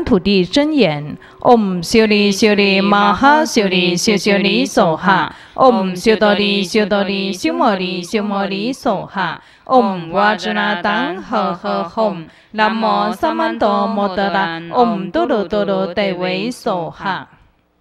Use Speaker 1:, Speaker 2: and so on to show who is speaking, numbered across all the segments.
Speaker 1: 菩提真言。唵修利修利摩诃修利修修利娑哈。唵修多利修多利修摩利修摩利娑哈。唵哇遮那当呵呵吽。南无萨曼多摩德拉。唵多罗多罗得为娑哈。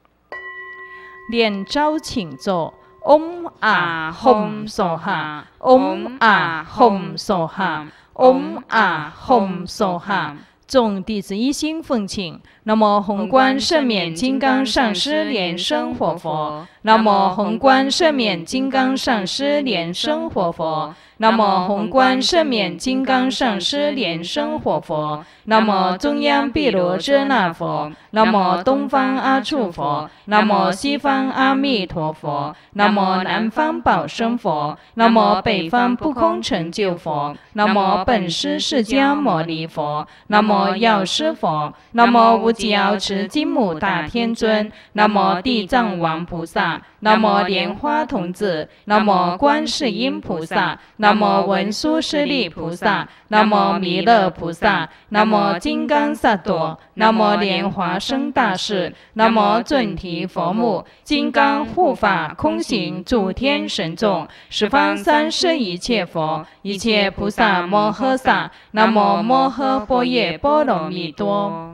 Speaker 1: 念招请咒。唵啊吽娑哈。唵啊吽娑哈。唵啊吽娑哈。众弟子一心奉请。南无宏观圣冕金刚上师莲生活佛。南无宏观圣冕金刚上师莲生活佛。南无宏观圣冕金刚上师莲生活佛。南无中央毗卢遮那佛。南无东方阿处佛。南无西方阿弥陀佛。南无南方宝生佛。南无北方不空成就佛。南无本师释迦牟尼佛。南无药师佛。南无无极瑶池金母大天尊。南无地藏王菩萨。南无莲花童子。南无观世音菩萨。南无文殊师利菩萨。南无弥勒菩萨。南无金刚萨埵。南无莲华生大士。南无准提佛母。金刚护法空行诸天神众。十方三世一切佛。一切菩萨摩诃萨。南无摩诃般若波罗蜜多。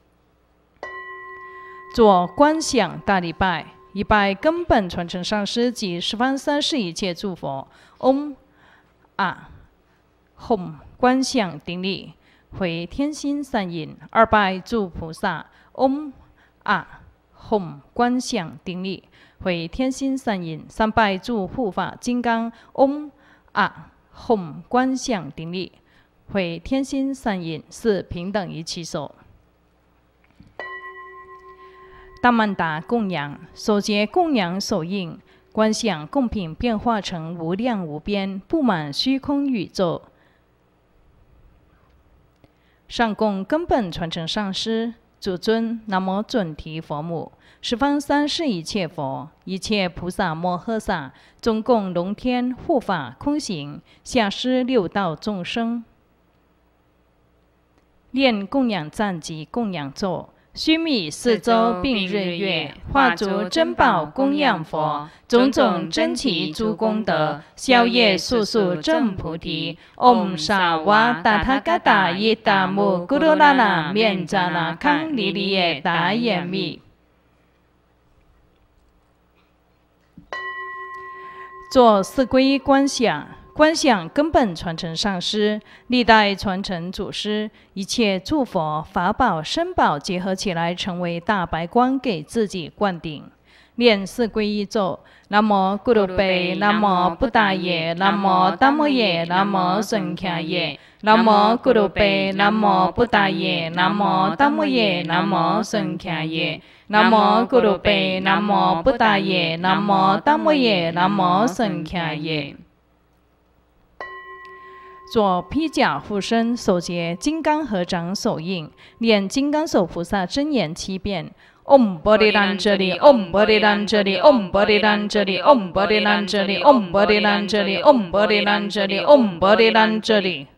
Speaker 1: 做观想大礼拜。一拜根本传承上师及十方三世一切诸佛。唵啊吽观想顶礼，回天心三引。二拜诸菩萨。唵啊吽观想顶礼，回天心三引。三拜诸护法金刚。唵啊吽观想顶礼，回天心三引。四平等一起手。大曼达供养，手结供养手印，观想供品变化成无量无边，布满虚空宇宙。上供根本传承上师，主尊南无准提佛母，十方三世一切佛，一切菩萨摩诃萨，中共龙天护法空行，下施六道众生。念供养赞及供养咒。须弥四周并日月，化诸珍宝供养佛，种种珍奇诸功德，消业速速证菩提。唵萨瓦达他嘎达耶达木咕噜啦啦面扎那康离离耶达耶密。做四皈依观想。观想根本传承上师，历代传承祖师，一切诸佛法宝身宝结合起来，成为大白光，给自己灌顶。念四皈依咒：南无咕噜贝，南无布达耶，南无达摩耶，南无僧伽耶。南无咕噜贝，南无布达耶，南无达摩耶，南无僧伽耶。南无咕噜贝，南无布达耶，南无达摩耶，南无僧伽耶。做披甲护身，手结金刚合掌手印，念金刚手菩萨真言7遍。唵波利兰遮利，唵波利兰遮利，唵波利兰遮利，唵波利兰遮利，唵波利兰遮利，唵波利兰遮利，唵波利兰遮利。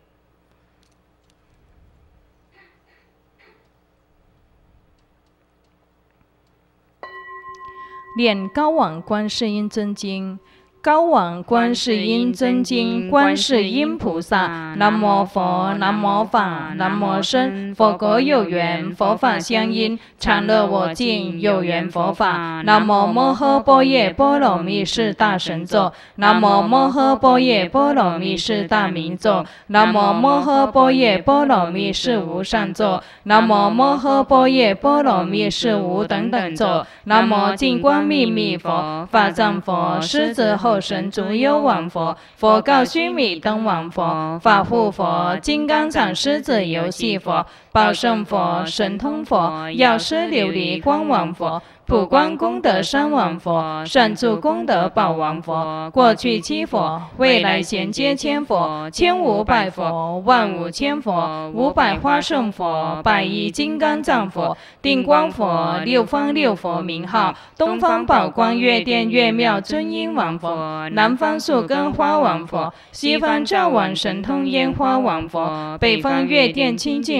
Speaker 1: 念高王观世音真经。高王观世音真经，观世音菩萨，南无佛，南无法，南无僧。佛国有缘，佛法相应，常乐我净，有缘佛法。南无摩诃般若波罗蜜是大神咒。南无摩诃般若波罗蜜是大明咒。南无摩诃般若波罗蜜是无上咒。南无摩诃般若波罗蜜是无等等咒。南无净光秘密佛，法藏佛，狮子后神足幽王佛，佛告须弥灯王佛，法护佛，金刚藏狮子游戏佛，宝胜佛，神通佛，药师琉璃光王佛，普光功德山王佛，善住功德宝王佛，过去七佛，未来衔接千佛，1500佛，万五千佛，500花胜佛，100亿金刚藏佛，定光佛，六方六佛名号，东方宝光月殿月妙尊音王佛，南方树根花王佛，西方照王神通烟花王佛，北方月殿清净佛，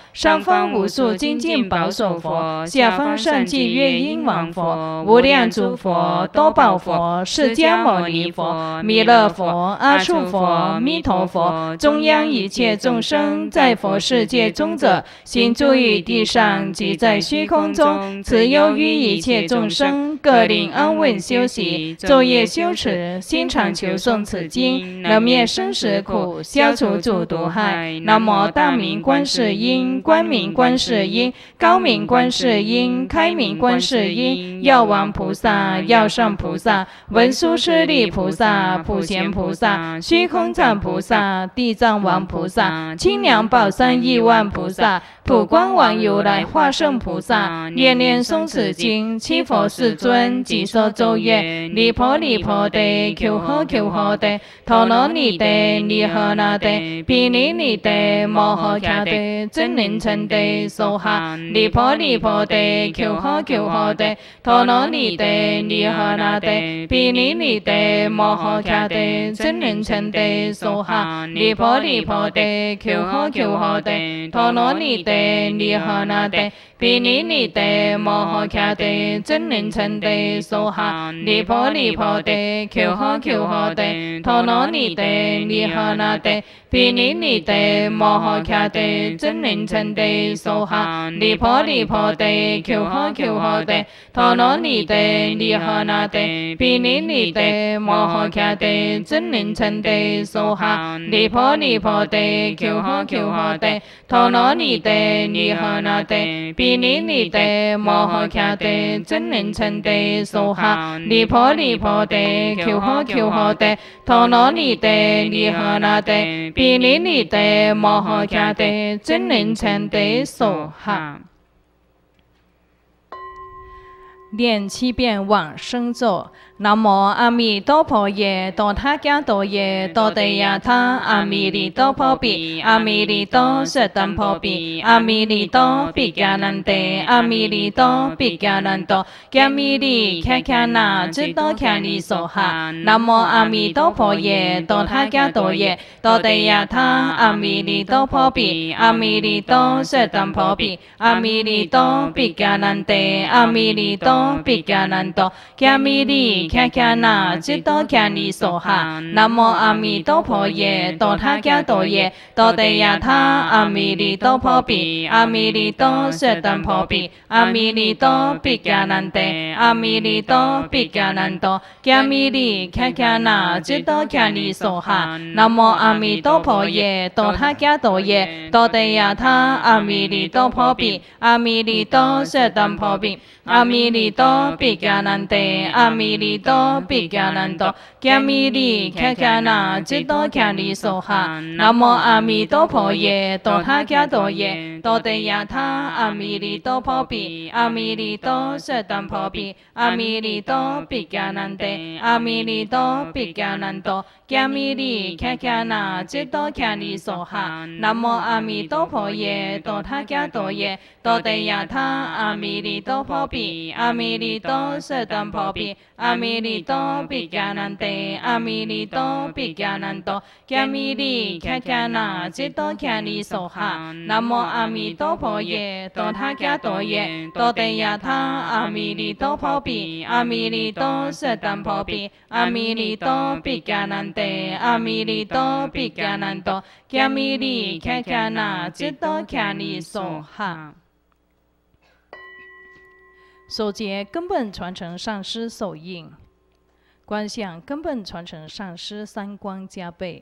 Speaker 2: 上方无数精进宝手佛，下方善济月音王佛，无量诸佛、多宝佛、释迦牟尼佛、弥勒佛、阿处佛、弥陀佛，中央一切众生，在佛世界中者，行住于地上，即在虚空中，慈忧于一切众生，各令安稳休息，昼夜修持，心常求诵此经，能灭生死苦，消除诸毒害。南无大明观世音，光明观世音，高明观世音，开明观世音，药王菩萨、药上菩萨、文殊师利菩萨、普贤菩萨、虚空藏菩萨、地藏王菩萨、清凉宝山亿万菩萨、普光王如来化身菩萨，念念诵此经，七佛世尊即说咒曰：离婆离婆地，求呵求呵地，陀罗尼地，尼诃那地，毗尼尼地，摩诃迦地，真人称地，娑哈。离婆离婆地，求呵求呵地，陀罗尼地，尼诃那地，毗尼尼地，摩诃迦地，真人称地，娑哈。离婆离婆地，求呵求呵地，陀罗尼地，尼诃那地，毗尼尼地，摩诃迦地，真人称地，娑哈。离婆离婆地，求呵求呵地，陀罗尼地，尼诃那地，毗尼尼地，摩诃迦地，真人称地，娑哈。离婆离婆地，求呵求呵地，陀羅尼地，尼诃那地，毗尼尼地，摩诃迦地，真人稱地，娑哈。離婆離婆地，求呵求呵地，陀羅尼地，尼诃那地，毗尼尼地，摩诃迦地，真人稱地，娑哈。離婆離婆地，求呵求呵地，陀羅尼地，尼诃那地，毗尼尼地，摩訶迦地，真人稱地，娑哈。
Speaker 1: 念7遍往生咒。南无阿弥陀佛耶，多他伽多耶，多地亚他，阿弥利多婆毗，阿弥利多舍等婆毗，阿弥利多毗迦南地，阿弥利多毗迦南多，迦弥利迦迦那，智多迦利娑哈。南无阿弥陀佛耶，多他伽多耶，多地亚他，阿弥利多婆毗，阿弥利多舍等婆毗，阿弥利多毗迦南地，阿弥利多毗迦南多，迦弥利迦迦那，智多迦利娑哈。南无阿弥陀佛耶，多他伽多耶，多地亚他，阿弥利多婆毗，阿弥利多舍等婆毗，阿弥利多毗迦南地，阿弥利多毗迦南多，迦弥利迦迦那，智多迦利娑哈。南无阿弥陀佛耶，多他伽多耶，多地亚他，阿弥利多婆毗，阿弥利多舍等婆毗，阿弥利多毗迦南地，阿弥利多毗迦南多，迦弥利迦迦那，智多迦利娑哈。南无阿弥陀佛耶，多他伽多耶，多地亚他，阿弥利多婆毗，阿弥利多舍等婆毗，阿弥利多毗迦南地，阿弥利多毗迦南多，迦弥利迦迦那，智多迦利娑哈。南无阿弥陀佛耶，多他伽多耶，多地亚他，阿弥利多婆毗，阿弥利多舍等婆毗，阿弥利多毗迦南地，阿弥利多毗迦南多，迦弥利迦迦那，智多迦利娑哈。南无阿弥陀佛耶，多他伽多耶，多地亚他，阿弥利多婆毗，阿弥利多舍等婆毗，阿弥利多毗迦南地，阿弥利多毗迦南多，迦弥利迦迦那，智多迦利娑哈。首节根本传承上师手印，观想根本传承上师三光加倍。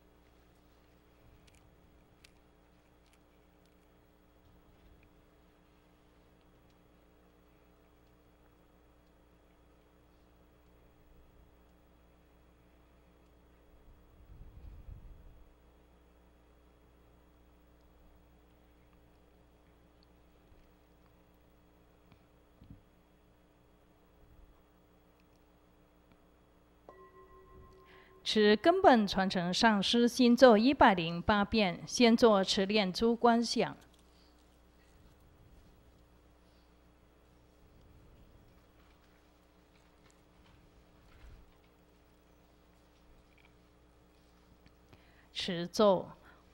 Speaker 1: 持根本传承上师心咒108遍，先做持念珠观想。持咒：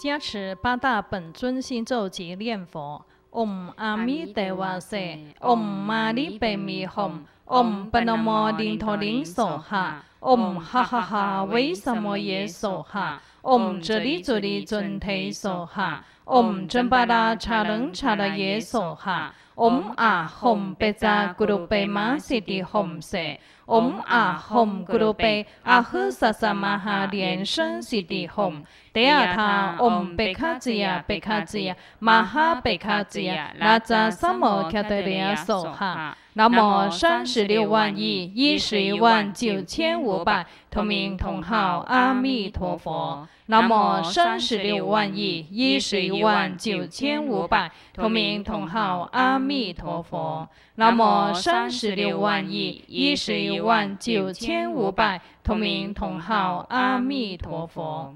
Speaker 1: 加持八大本尊心咒及念佛。Om Ami Devase Om Mani Padme Hum Om Pranamo Dintholing Soha Om Ha Ha Ha Vây Samoye Soha Om Jali Jali Junthei Soha Om Jampada Charang Charaye Soha Om A Hum Peja Guru Pe Ma Siddhi Hum Se Om A Hum Guru Pe A Hu Sasa Maha Liên Sân Siddhi Hum Tế A Tha Om Bekhajiya Bekhajiya Maha Bekhajiya Raja Samo Khatariya Soha 南无36万亿11万9500同名同号阿弥陀佛。南无36万亿11万9500同名同号阿弥陀佛。南无36万亿11万9500同名同号阿弥陀佛。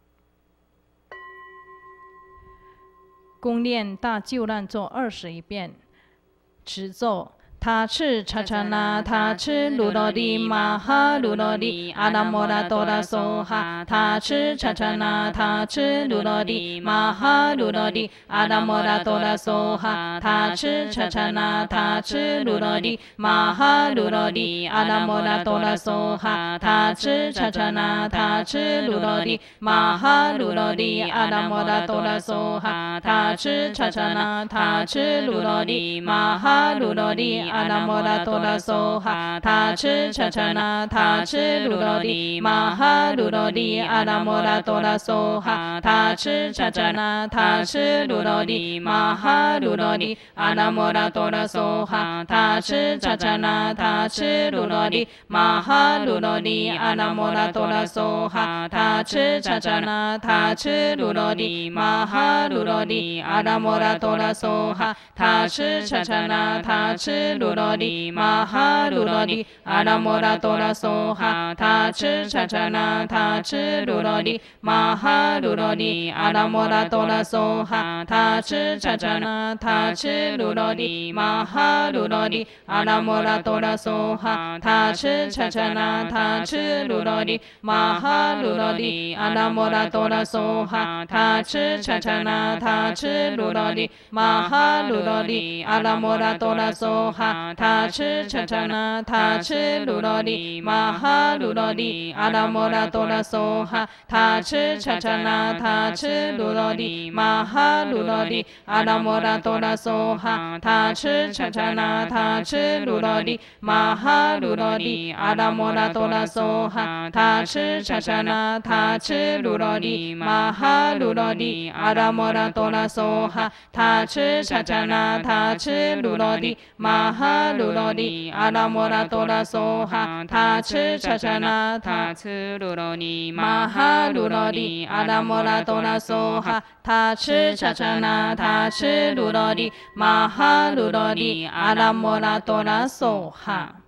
Speaker 1: 共念大救难咒21遍，持咒。 他吃查查那，他吃卢罗利玛哈卢罗利阿拉摩拉多拉梭哈。他吃查查那，他吃卢罗利玛哈卢罗利阿拉摩拉多拉梭哈。他吃查查那，他吃卢罗利玛哈卢罗利阿拉摩拉多拉梭哈。他吃查查那，他吃卢罗利玛哈卢罗利阿拉摩拉多拉梭哈。他吃查查那，他吃卢罗利玛哈卢罗利。 阿拉摩拉多拉梭哈，他吃查查那，他吃卢罗利玛哈卢罗利阿拉摩拉多拉梭哈，他吃查查那，他吃卢罗利玛哈卢罗利阿拉摩拉多拉梭哈，他吃查查那，他吃卢罗利玛哈卢罗利阿拉摩拉多拉梭哈，他吃查查那，他吃卢罗利玛哈卢罗利阿拉摩拉多拉梭哈，他吃查查那，他吃 卢罗利玛哈卢罗利阿拉摩拉多拉梭哈，他吃查查那，他吃卢罗利玛哈卢罗利阿拉摩拉多拉梭哈，他吃查查那，他吃卢罗利玛哈卢罗利阿拉摩拉多拉梭哈，他吃查查那，他吃卢罗利玛哈卢罗利阿拉摩拉多拉梭哈，他吃查查那，他吃卢罗利玛哈卢罗利阿拉摩拉多拉梭哈。 他吃查查那，他吃卢罗利玛哈卢罗利阿拉摩拉多拉梭哈，他吃查查那，他吃卢罗利玛哈卢罗利阿拉摩拉多拉梭哈，他吃查查那，他吃卢罗利玛哈卢罗利阿拉摩拉多拉梭哈，他吃查查那，他吃卢罗利玛哈卢罗利阿拉摩拉多拉梭哈，他吃查查那，他吃卢罗利玛哈 卢罗利阿拉摩拉多拉梭哈，他吃查查那，他吃卢罗利玛哈卢罗利阿拉摩拉多拉梭哈，他吃查查那，他吃卢罗利玛哈卢罗利阿拉摩拉多拉梭哈。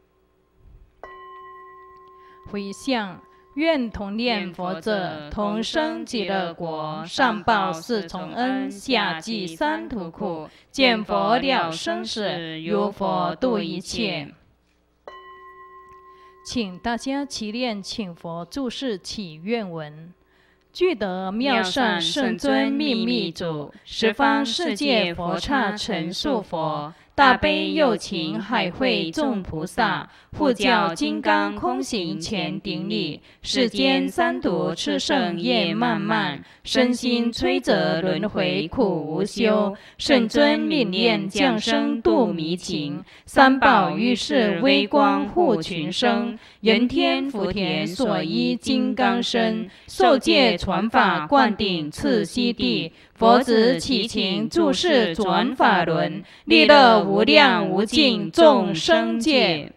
Speaker 1: 回向。 愿同念佛者，同生极乐国，上报四重恩，下济三途苦。见佛了生死，如佛度一切。请大家齐念请佛注释祈愿文。 具得妙善圣尊秘密主，十方世界佛刹陈述佛，大悲有情海会众菩萨，护教金刚空行前顶礼，世间三毒炽盛业漫漫，身心摧折轮回苦无休。圣尊悯念降生度迷情，三宝于是微光护群生，人天福田所依金刚身，受戒 传法灌顶次悉地，佛子起情注释转法轮，利乐无量无尽众生界。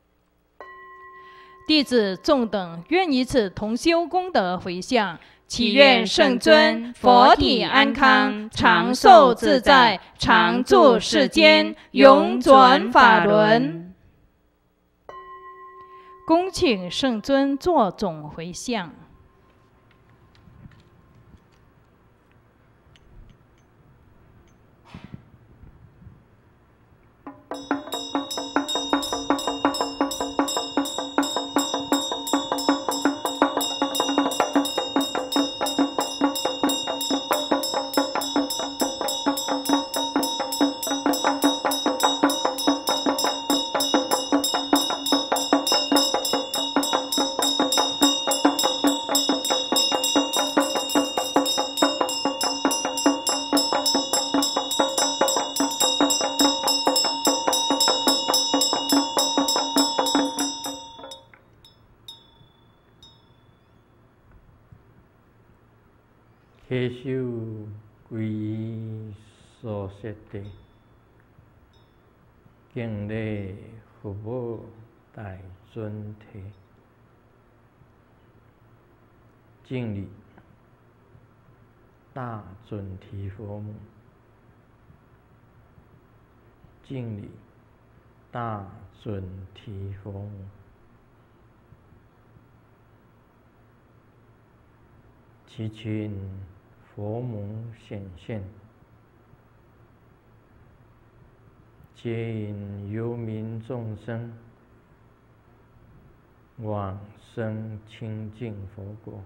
Speaker 1: 弟子众等愿以此同修功德回向，祈愿圣尊佛体安康，长寿自在，常住世间，永转法轮。恭请圣尊作总回向。
Speaker 3: 稽首皈依所摄地，敬礼父母大尊体，敬礼大尊体佛母，敬礼大尊体佛母。祈请佛母显现，接引幽冥众生往生清净佛国，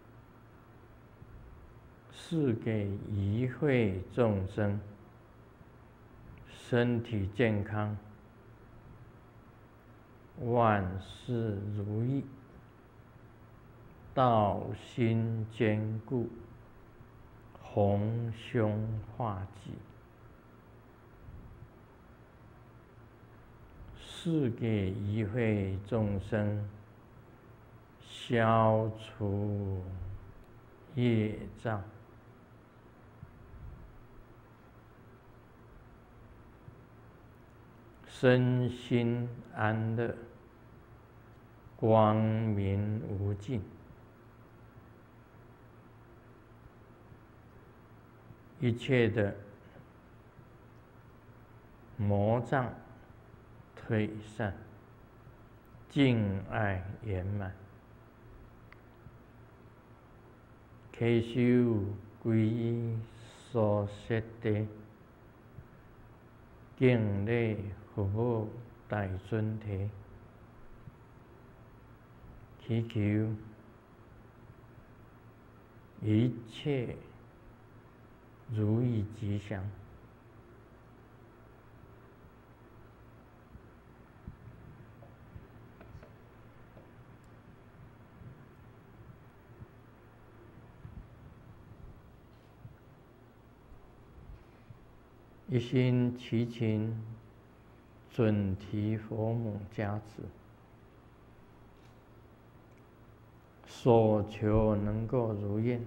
Speaker 3: 赐给一会众生身体健康，万事如意，道心坚固，宏凶化吉，赐给一会众生消除业障，身心安乐，光明无尽。一切的魔障退散，敬爱圆满。稽首皈依所摄地，敬礼父母大尊体，祈求一切如意吉祥。一心祈请准提佛母加持，所求能够如愿。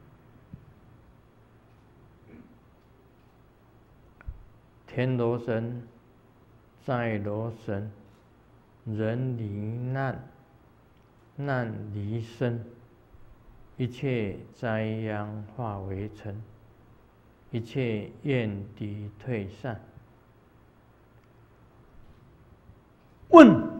Speaker 3: 天罗神、在罗神，人离难，难离身，一切灾殃化为尘，一切怨敌退散。问：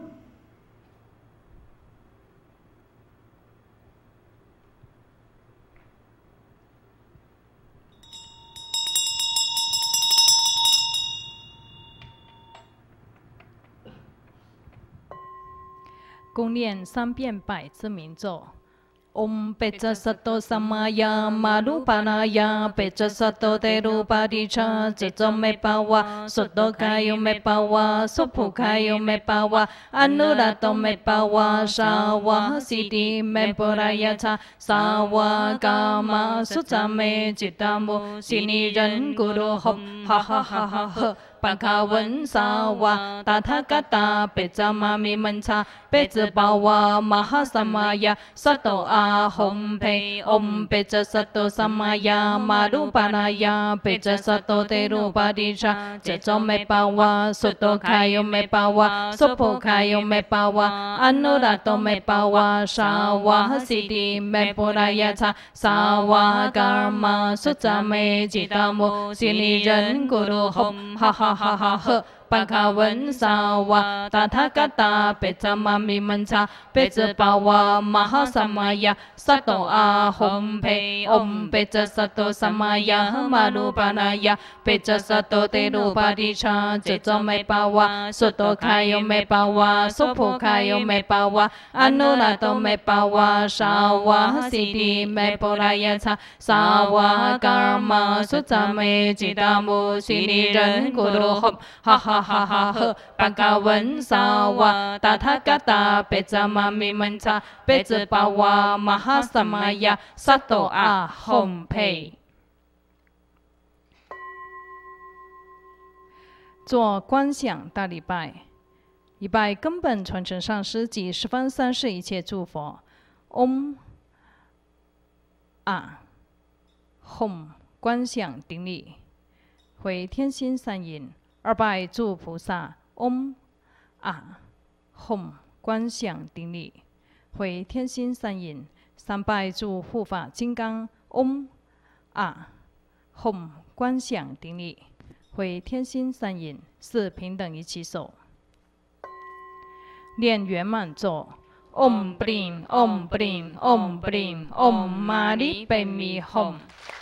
Speaker 1: 共念3遍百字明咒。Om Pecha Sato Samaya Marupanaya Pecha Sato Terupadicha Cito Me Pawa Soto Kayo Me Pawa Sopu Kayo Me Pawa Anurato Me Pawa Sawa Siti Me Porayata Sawa Kama Sutta Me Chitamu Sini Ren Guru Hop Ha Ha Ha Ha Ha Bà Khả Vấn Sa Wa Ta Tha Kata Pecha Mami Mancha Pecha Pawa Mahasamaya Sato A Hom Pe Om Pecha Sato Samaya Marupanaya Pecha Sato Terupadicha Cito Me Pawa Soto Kayo Me Pawa Sopo Kayo Me Pawa Anurato Me Pawa Sawa Siti Me Porayata Sawa Karma Sutta Me Chitamu Sini Ren Guru Hop Ha Ha Ha Ha Ha Bà Khả Vấn Sa Wa Ta Tha Kata Pecha Mami Mancha Pecha Pawa Mahasamaya Sato A Hom Pe Om Pecha Sato Samaya Marupanaya Pecha Sato Terupadicha Cito Me Pawa Soto Kayo Me Pawa Sopo Kayo Me Pawa Anurato Me Pawa Sawa Siti Me Porayata Sawa Karma Sutta Me Chitamu Sini Ren Guru Hop Ha Ha Ha Ha Ha Bà Khả Vấn Sa Wa Ta Tha Kata Pecha Mami Mancha Pecha Pawa Mahasamaya Sato A Hom Pe。做观想大礼拜，礼拜根本传承上师及十方三世一切诸佛。Om 吽观想顶礼，回天心三引，200诸菩萨，唵啊吽观想顶礼，回天心三引，300诸护法金刚，唵啊吽观想顶礼，回天心三引，4平等一起手，念圆满咒。唵不灵，唵不灵，唵不灵，唵嘛呢呗咪吽。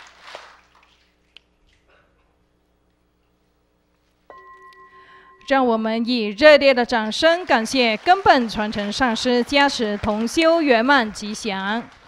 Speaker 1: 让我们以热烈的掌声感谢根本传承上师加持同修圆满吉祥。